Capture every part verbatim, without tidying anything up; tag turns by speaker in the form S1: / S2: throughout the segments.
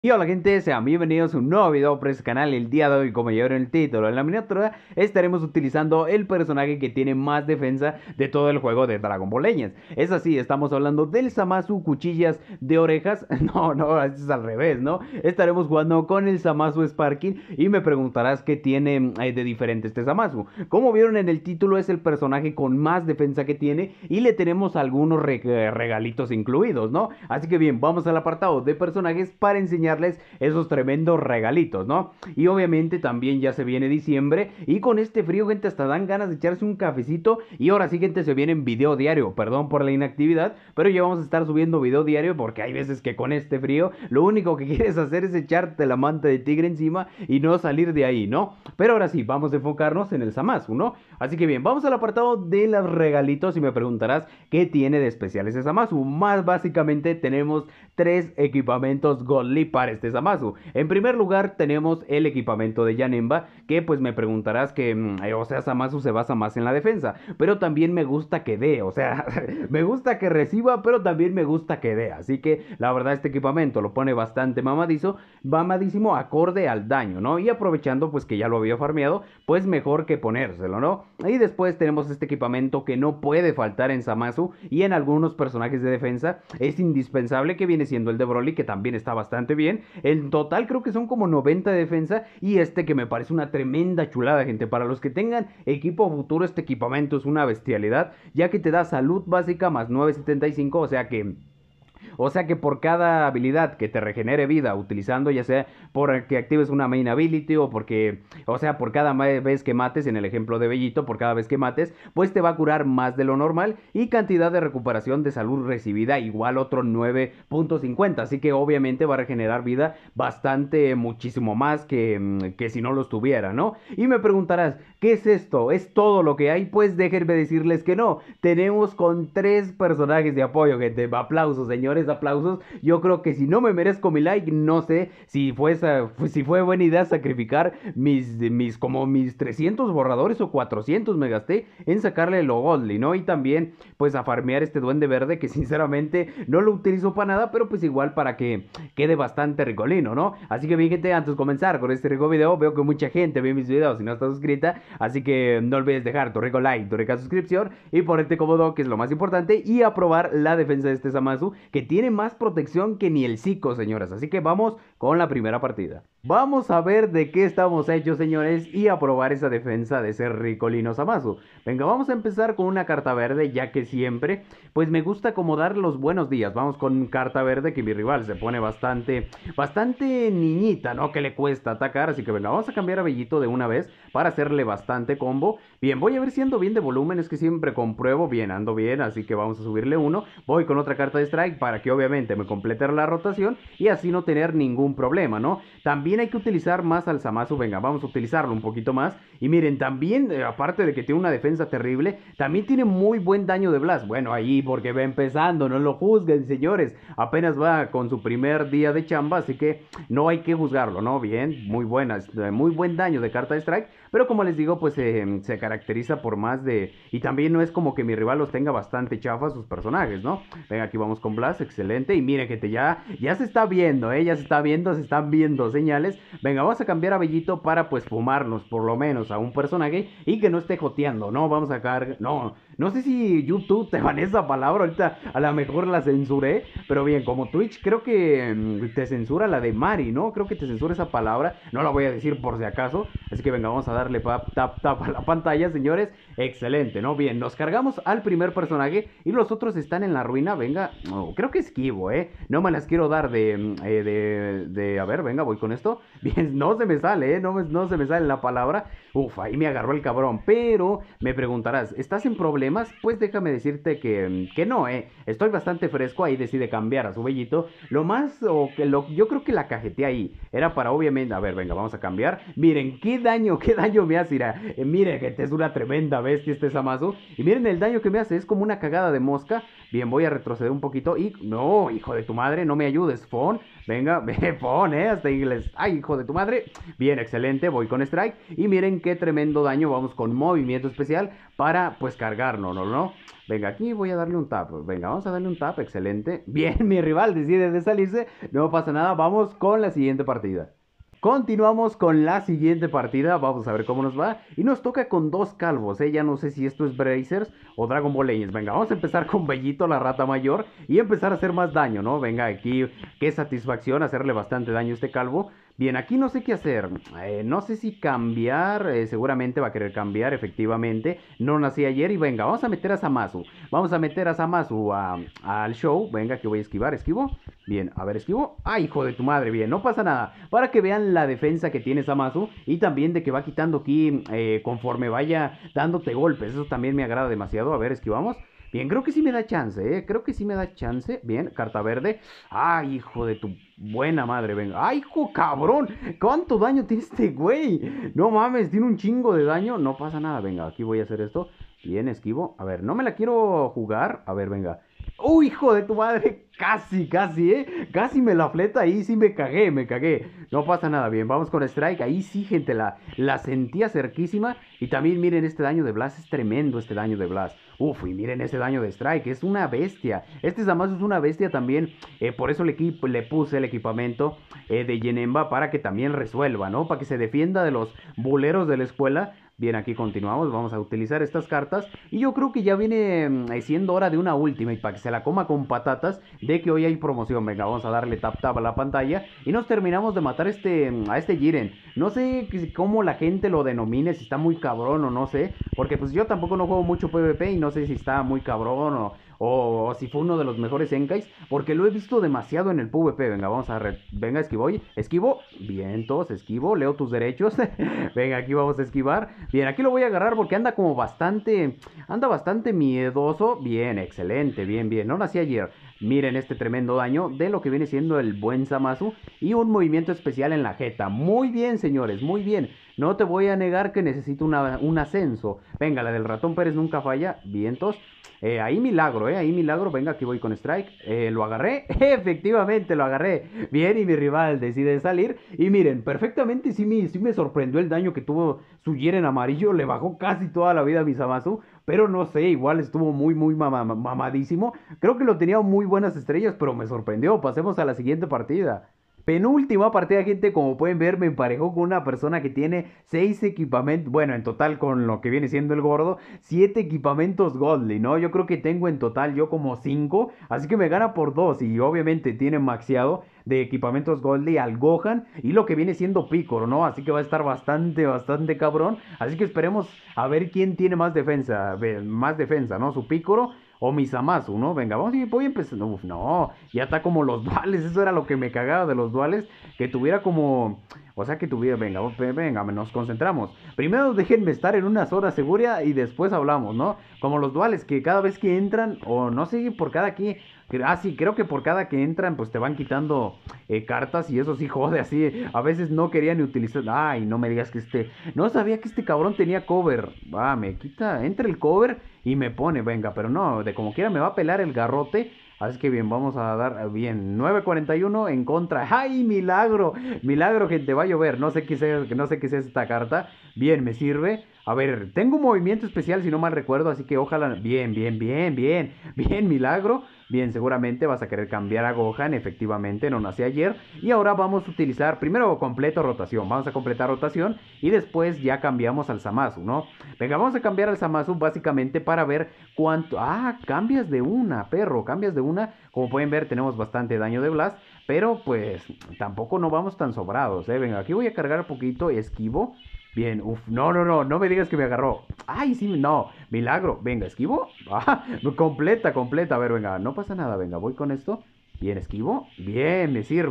S1: Y hola gente, sean bienvenidos a un nuevo video por este canal. El día de hoy, como ya vieron en el título, en la miniatura estaremos utilizando el personaje que tiene más defensa de todo el juego de Dragon Ball Legends. Es así, estamos hablando del Zamasu Cuchillas de Orejas. No, no, esto es al revés, ¿no? Estaremos jugando con el Zamasu Sparking y me preguntarás qué tiene eh, de diferente este Zamasu. Como vieron en el título, es el personaje con más defensa que tiene y le tenemos algunos re regalitos incluidos, ¿no? Así que bien, vamos al apartado de personajes para enseñar esos tremendos regalitos, ¿no? Y obviamente también ya se viene diciembre y con este frío, gente, hasta dan ganas de echarse un cafecito. Y ahora sí, gente, se viene en video diario. Perdón por la inactividad, pero ya vamos a estar subiendo video diario porque hay veces que con este frío lo único que quieres hacer es echarte la manta de tigre encima y no salir de ahí, ¿no? Pero ahora sí, vamos a enfocarnos en el Zamasu, ¿no? Así que bien, vamos al apartado de los regalitos y me preguntarás qué tiene de especial ese Zamasu. Más básicamente tenemos tres equipamientos Godly para este Zamasu. En primer lugar tenemos el equipamiento de Janemba, que pues me preguntarás que, eh, o sea, Zamasu se basa más en la defensa, pero también me gusta que dé, o sea, me gusta que reciba, pero también me gusta que dé, así que la verdad este equipamiento lo pone bastante mamadizo, mamadísimo acorde al daño, ¿no? Y aprovechando pues que ya lo había farmeado, pues mejor que ponérselo, ¿no? Y después tenemos este equipamiento que no puede faltar en Zamasu y en algunos personajes de defensa, es indispensable, que viene siendo el de Broly, que también está bastante bien. En total creo que son como noventa de defensa y este que me parece una tremenda chulada, gente. Para los que tengan equipo futuro, este equipamiento es una bestialidad, ya que te da salud básica más nueve setenta y cinco, o sea que o sea que por cada habilidad que te regenere vida utilizando, ya sea por que actives una main ability o porque, o sea, por cada vez que mates, en el ejemplo de Bellito, por cada vez que mates, pues te va a curar más de lo normal y cantidad de recuperación de salud recibida igual otro nueve punto cincuenta. Así que obviamente va a regenerar vida bastante, muchísimo más que, que si no los tuviera, ¿no? Y me preguntarás, ¿qué es esto? ¿Es todo lo que hay? Pues déjenme decirles que no. Tenemos con tres personajes de apoyo, gente. Aplausos, señores, aplausos. Yo creo que si no me merezco mi like, no sé si fue, esa, si fue buena idea sacrificar mis, mis, como mis trescientos borradores o cuatrocientos me gasté en sacarle lo Godly, ¿no? Y también, pues, a farmear este duende verde que sinceramente no lo utilizo para nada, pero pues igual para que quede bastante ricolino, ¿no? Así que bien, gente, antes de comenzar con este rico video, veo que mucha gente ve mis videos y no está suscrita, así que no olvides dejar tu rico like, tu rica suscripción y ponerte cómodo, que es lo más importante, y aprobar la defensa de este Zamasu, que tiene más protección que ni el Zico, señoras. Así que vamos con la primera partida. Vamos a ver de qué estamos hechos, señores, y a probar esa defensa de ese ricolino Zamasu. Venga, vamos a empezar con una carta verde, ya que siempre, pues me gusta como dar los buenos días. Vamos con carta verde, que mi rival se pone bastante, bastante niñita, ¿no? Que le cuesta atacar, así que venga, vamos a cambiar a Bellito de una vez para hacerle bastante combo. Bien, voy a ver si ando bien de volumen, es que siempre compruebo, bien, ando bien, así que vamos a subirle uno. Voy con otra carta de strike para que obviamente me complete la rotación y así no tener ningún problema, ¿no? También hay que utilizar más al Zamasu, venga, vamos a utilizarlo un poquito más. Y miren, también, eh, aparte de que tiene una defensa terrible, también tiene muy buen daño de blast. Bueno, ahí porque va empezando, no lo juzguen, señores. Apenas va con su primer día de chamba, así que no hay que juzgarlo, ¿no? Bien, muy buenas, muy buen daño de carta de strike. Pero como les digo, pues eh, se caracteriza por más de... Y también no es como que mi rival los tenga bastante chafas sus personajes, ¿no? Venga, aquí vamos con Blast, excelente. Y miren, gente, ya, ya se está viendo, ¿eh? Ya se está viendo, se están viendo señales. Venga, vamos a cambiar a Bellito para pues fumarnos por lo menos a un personaje y que no esté joteando, ¿no? Vamos a sacar... No, no sé si YouTube te van esa palabra, ahorita a lo mejor la censuré. Pero bien, como Twitch creo que mm, te censura la de Mari, ¿no? Creo que te censura esa palabra. No la voy a decir por si acaso. Así que venga, vamos a darle tap, tap, tap a la pantalla, señores. Excelente, ¿no? Bien, nos cargamos al primer personaje y los otros están en la ruina. Venga, oh, creo que esquivo, ¿eh? No me las quiero dar de, eh, de, de... A ver, venga, voy con esto. Bien, no se me sale, ¿eh? No, me, no se me sale la palabra. Uf, ahí me agarró el cabrón. Pero me preguntarás, ¿estás en problemas? Pues déjame decirte que, que no, ¿eh? Estoy bastante fresco. Ahí decide cambiar a su Bellito. Lo más, o que lo, yo creo que la cajeteé ahí. Era para obviamente... A ver, venga, vamos a cambiar. Miren, qué daño, qué daño me hace. Mira, eh, miren, que es una tremenda bestia este Zamasu. Y miren el daño que me hace, es como una cagada de mosca. Bien, voy a retroceder un poquito y... No, hijo de tu madre, no me ayudes, Fon. Venga, me pone hasta inglés. Ay, hijo de tu madre. Bien, excelente, voy con strike. Y miren qué tremendo daño. Vamos con movimiento especial para, pues, cargarnos, ¿no? ¿no? Venga, aquí voy a darle un tap. Venga, vamos a darle un tap, excelente. Bien, mi rival decide de salirse. No pasa nada, vamos con la siguiente partida. Continuamos con la siguiente partida, vamos a ver cómo nos va. Y nos toca con dos calvos, ¿eh? Ya no sé si esto es Brazers o Dragon Ball Legends. Venga, vamos a empezar con Bellito, la rata mayor, y empezar a hacer más daño, ¿no? Venga, aquí, qué satisfacción hacerle bastante daño a este calvo. Bien, aquí no sé qué hacer, eh, no sé si cambiar, eh, seguramente va a querer cambiar, efectivamente. No nací ayer y venga, vamos a meter a Zamasu. Vamos a meter a Zamasu a, a, al show, venga, que voy a esquivar, esquivo. Bien, a ver, esquivo. ¡Ay, hijo de tu madre! Bien, no pasa nada. Para que vean la defensa que tiene Zamasu y también de que va quitando ki eh, conforme vaya dándote golpes. Eso también me agrada demasiado. A ver, esquivamos. Bien, creo que sí me da chance, ¿eh? Creo que sí me da chance. Bien, carta verde. ¡Ay, hijo de tu buena madre! Venga. ¡Ay, hijo cabrón! ¿Cuánto daño tiene este güey? No mames, tiene un chingo de daño. No pasa nada. Venga, aquí voy a hacer esto. Bien, esquivo. A ver, no me la quiero jugar. A ver, venga. ¡Uy, hijo de tu madre! Casi, casi, ¿eh? Casi me la fleta, ahí sí me cagué, me cagué. No pasa nada, bien, vamos con Strike. Ahí sí, gente, la, la sentía cerquísima. Y también miren este daño de Blast, es tremendo este daño de Blast. Uf, y miren ese daño de Strike, es una bestia. Este Zamasu es una bestia también. Eh, por eso le, le puse el equipamiento eh, de Yenemba para que también resuelva, ¿no? Para que se defienda de los buleros de la escuela. Bien, aquí continuamos, vamos a utilizar estas cartas. Y yo creo que ya viene eh, siendo hora de una última. Y para que se la coma con patatas, de que hoy hay promoción. Venga, vamos a darle tap tap a la pantalla. Y nos terminamos de matar este, a este Jiren. No sé cómo la gente lo denomine, si está muy cabrón o no sé. Porque pues yo tampoco no juego mucho PvP y no sé si está muy cabrón o... O, o si fue uno de los mejores Enkais, porque lo he visto demasiado en el PvP. Venga, vamos a... Re... Venga, esquivoy. Esquivo. Bien, todos esquivo. Leo tus derechos. Venga, aquí vamos a esquivar. Bien, aquí lo voy a agarrar porque anda como bastante... Anda bastante miedoso. Bien, excelente. Bien, bien. No nací ayer. Miren este tremendo daño de lo que viene siendo el buen Zamasu. Y un movimiento especial en la jeta. Muy bien, señores, muy bien. No te voy a negar que necesito una, un ascenso. Venga, la del ratón Pérez nunca falla. Vientos. Eh, ahí milagro, eh, ahí milagro. Venga, aquí voy con strike. Eh, lo agarré. Efectivamente, lo agarré. Bien, y mi rival decide salir. Y miren, perfectamente sí me, sí me sorprendió el daño que tuvo su Jiren amarillo. Le bajó casi toda la vida a mi Zamasu. Pero no sé, igual estuvo muy, muy mama, mamadísimo. Creo que lo tenía muy buenas estrellas, pero me sorprendió. Pasemos a la siguiente partida. Penúltima partida, gente, como pueden ver, me emparejó con una persona que tiene seis equipamientos, bueno, en total con lo que viene siendo el gordo, siete equipamientos Godly, ¿no? Yo creo que tengo en total yo como cinco, así que me gana por dos y obviamente tiene maxiado de equipamientos Godly al Gohan y lo que viene siendo Piccolo, ¿no? Así que va a estar bastante, bastante cabrón, así que esperemos a ver quién tiene más defensa, más defensa, ¿no? Su Piccolo o mi Zamasu, ¿no? Venga, vamos y voy a empezar. Uf, no, ya está como los duales. Eso era lo que me cagaba de los duales. Que tuviera como... O sea, que tuviera... Venga, venga, nos concentramos. Primero déjenme estar en una zona segura y después hablamos, ¿no? Como los duales, que cada vez que entran, o no sé, por cada aquí... Ah, sí, creo que por cada que entran, pues te van quitando eh, cartas y eso sí jode, así. A veces no quería ni utilizar... Ay, no me digas que este... No sabía que este cabrón tenía cover. Ah, me quita... Entra el cover y me pone, venga, pero no, de como quiera me va a pelar el garrote. Así que bien, vamos a dar, bien, nueve cuarenta y uno en contra. ¡Ay, milagro! Milagro, gente, va a llover. No sé qué sea, no sé qué sea esta carta. Bien, me sirve. A ver, tengo un movimiento especial si no mal recuerdo, así que ojalá... Bien, bien, bien, bien. Bien, milagro. Bien, seguramente vas a querer cambiar a Gohan, efectivamente, no nací ayer. Y ahora vamos a utilizar, primero completo rotación, vamos a completar rotación y después ya cambiamos al Zamasu, ¿no? Venga, vamos a cambiar al Zamasu básicamente para ver cuánto... Ah, cambias de una, perro, cambias de una. Como pueden ver, tenemos bastante daño de Blast, pero pues tampoco no vamos tan sobrados, ¿eh? Venga, aquí voy a cargar un poquito, esquivo. Bien, uff, no, no, no, no me digas que me agarró. Ay, sí, no, milagro. Venga, esquivo. Ah, completa, completa. A ver, venga, no pasa nada. Venga, voy con esto. Bien, esquivo. Bien, me sirve.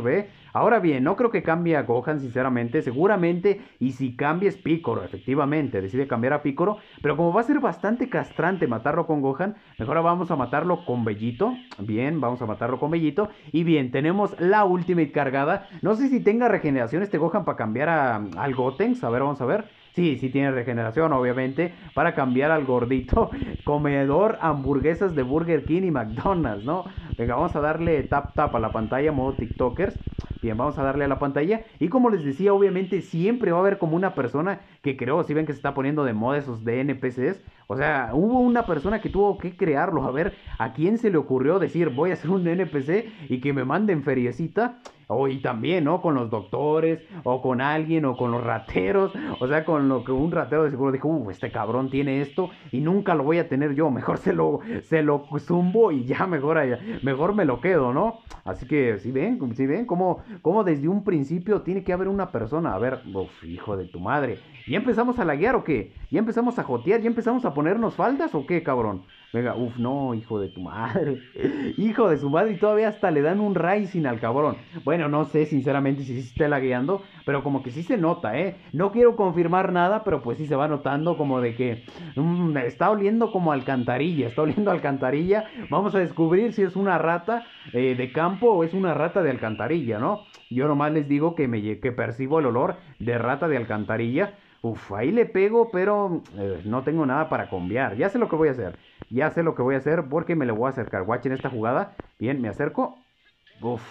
S1: Ahora bien, no creo que cambie a Gohan, sinceramente. Seguramente, y si cambia es Piccolo, efectivamente. Decide cambiar a Piccolo. Pero como va a ser bastante castrante matarlo con Gohan, mejor vamos a matarlo con Bellito. Bien, vamos a matarlo con Bellito. Y bien, tenemos la Ultimate cargada. No sé si tenga regeneración este Gohan para cambiar a, al Gotenks. A ver, vamos a ver. Sí, sí tiene regeneración, obviamente, para cambiar al gordito comedor hamburguesas de Burger King y McDonald's, ¿no? Venga, vamos a darle tap tap a la pantalla, modo TikTokers. Bien, vamos a darle a la pantalla. Y como les decía, obviamente siempre va a haber como una persona que creó, si ven que se está poniendo de moda esos de N P Cs. O sea, hubo una persona que tuvo que crearlo. A ver, ¿a quién se le ocurrió decir voy a hacer un N P C y que me manden feriecita? O y también, ¿no? Con los doctores, o con alguien, o con los rateros. O sea, con lo que un ratero de seguro dijo, uh, este cabrón tiene esto y nunca lo voy a tener yo. Mejor se lo, se lo zumbo y ya mejor, allá, mejor me lo quedo, ¿no? Así que, si ven, si ven, cómo, cómo desde un principio tiene que haber una persona. A ver, uf, hijo de tu madre. ¿Ya empezamos a laguear o qué? ¿Ya empezamos a jotear? ¿Ya empezamos a ponernos faldas o qué, cabrón? Venga, uff, no, hijo de tu madre. Hijo de su madre, y todavía hasta le dan un Rising al cabrón. Bueno, no sé sinceramente si sí se está lagueando, pero como que sí se nota, ¿eh? No quiero confirmar nada, pero pues sí se va notando como de que mmm, está oliendo como alcantarilla, está oliendo alcantarilla. Vamos a descubrir si es una rata eh, de campo o es una rata de alcantarilla, ¿no? Yo nomás les digo que, me, que percibo el olor de rata de alcantarilla. Uf, ahí le pego, pero eh, no tengo nada para cambiar. Ya sé lo que voy a hacer. Ya sé lo que voy a hacer porque me le voy a acercar. Watchen esta jugada. Bien, me acerco. Uf.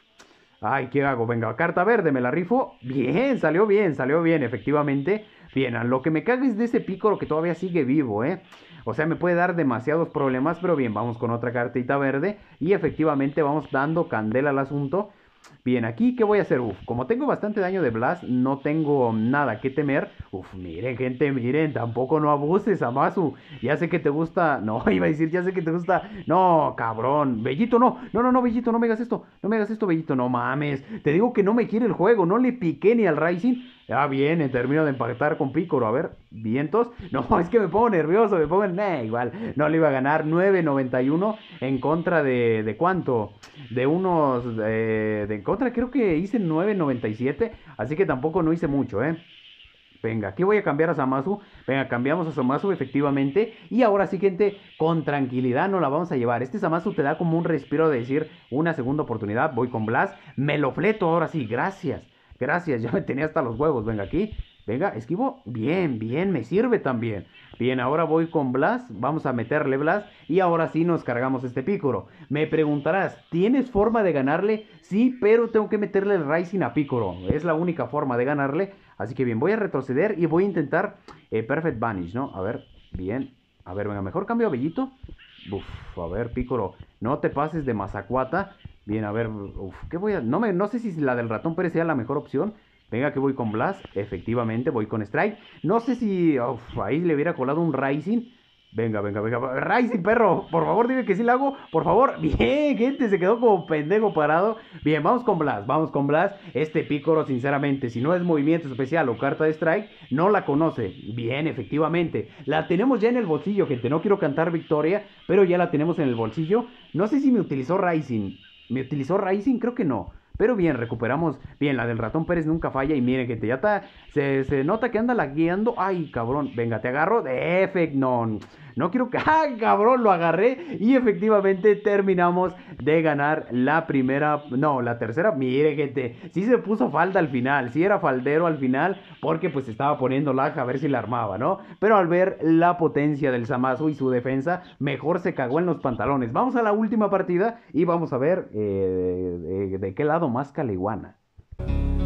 S1: Ay, ¿qué hago? Venga, carta verde, me la rifo. Bien, salió bien, salió bien, efectivamente. Bien, a lo que me caga es de ese Piccolo que todavía sigue vivo, ¿eh? O sea, me puede dar demasiados problemas, pero bien, vamos con otra cartita verde. Y efectivamente vamos dando candela al asunto. Bien, aquí, ¿qué voy a hacer? Uf, como tengo bastante daño de Blast, no tengo nada que temer. Uf, miren, gente, miren, tampoco no abuses, Zamasu. Ya sé que te gusta... No, iba a decir, ya sé que te gusta... No, cabrón. Bellito, no. No, no, no, Bellito, no me hagas esto. No me hagas esto, Bellito, no mames. Te digo que no me quiere el juego, no le piqué ni al Rising. Ah, bien, termino de empatar con Piccolo. A ver, vientos. No, es que me pongo nervioso, me pongo... Nah, igual, no le iba a ganar. nueve noventa y uno en contra de... ¿De cuánto? De unos... Eh, de en contra, creo que hice nueve noventa y siete. Así que tampoco no hice mucho, ¿eh? Venga, aquí voy a cambiar a Zamasu. Venga, cambiamos a Zamasu efectivamente. Y ahora sí, gente, con tranquilidad nos la vamos a llevar. Este Zamasu te da como un respiro de decir una segunda oportunidad. Voy con Blast. Me lo fleto ahora sí, gracias. Gracias, ya me tenía hasta los huevos. Venga, aquí. Venga, esquivo. Bien, bien, me sirve también. Bien, ahora voy con Blast. Vamos a meterle Blast. Y ahora sí nos cargamos este Piccolo. Me preguntarás, ¿tienes forma de ganarle? Sí, pero tengo que meterle el Rising a Piccolo. Es la única forma de ganarle. Así que bien, voy a retroceder y voy a intentar eh, Perfect Vanish, ¿no? A ver, bien. A ver, venga, mejor cambio a Bellito. Uf, a ver, Piccolo, no te pases de mazacuata. Bien, a ver, uf, ¿qué voy a...? No, me, no sé si la del ratón Pérez sea la mejor opción. Venga, que voy con Blast. Efectivamente, voy con Strike. No sé si... Uf, ahí le hubiera colado un Rising. Venga, venga, venga. Rising, perro. Por favor, dime que sí la hago. Por favor. Bien, gente. Se quedó como pendejo parado. Bien, vamos con Blast. Vamos con Blast. Este Piccolo, sinceramente, si no es movimiento especial o carta de strike, no la conoce. Bien, efectivamente. La tenemos ya en el bolsillo, gente. No quiero cantar victoria, pero ya la tenemos en el bolsillo. No sé si me utilizó Rising. ¿Me utilizó Rising? Creo que no. Pero bien, recuperamos. Bien, la del ratón Pérez nunca falla. Y miren, gente, ya está. Se, se nota que anda lagueando. Ay, cabrón. Venga, te agarro. De efect. No, no quiero que. ¡Ay, cabrón! Lo agarré. Y efectivamente terminamos de ganar la primera. No, la tercera. Miren, gente. Sí se puso falda al final. Sí era faldero al final. Porque pues estaba poniendo lag a ver si la armaba, ¿no? Pero al ver la potencia del Zamasu y su defensa, mejor se cagó en los pantalones. Vamos a la última partida. Y vamos a ver eh, de, de, de qué lado más caliguana.